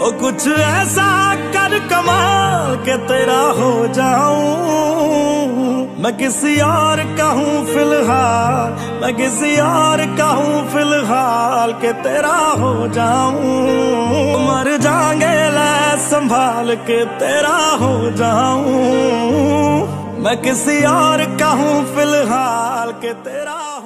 ओ कुछ ऐसा कर कमाल के तेरा हो जाऊं। मैं किसी और का हूँ फिलहाल, मैं किसी और का हूँ फिलहाल के तेरा हो जाऊं। मर जाएंगे ले संभाल के तेरा हो जाऊं। मैं किसी और का हूँ फिलहाल के तेरा